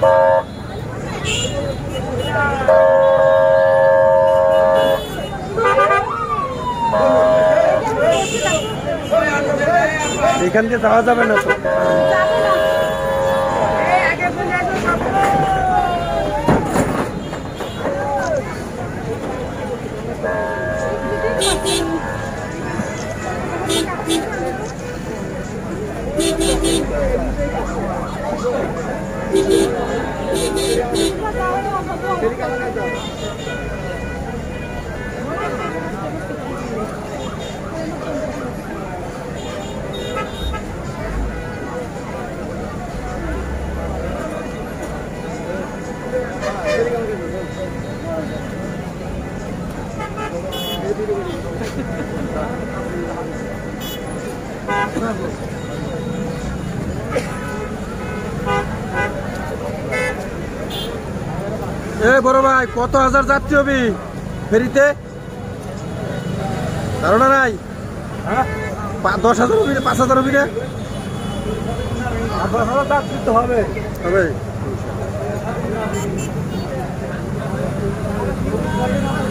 এখান দিয়ে যাওয়া যাবে না তো। এ বড় ভাই, কত হাজার যাত্রী হবে ফেরিতে? ধারণা নাই? 10,000 হবে না, 5,000 হবে না? 10,000 যাত্রী তো হবে। হবে।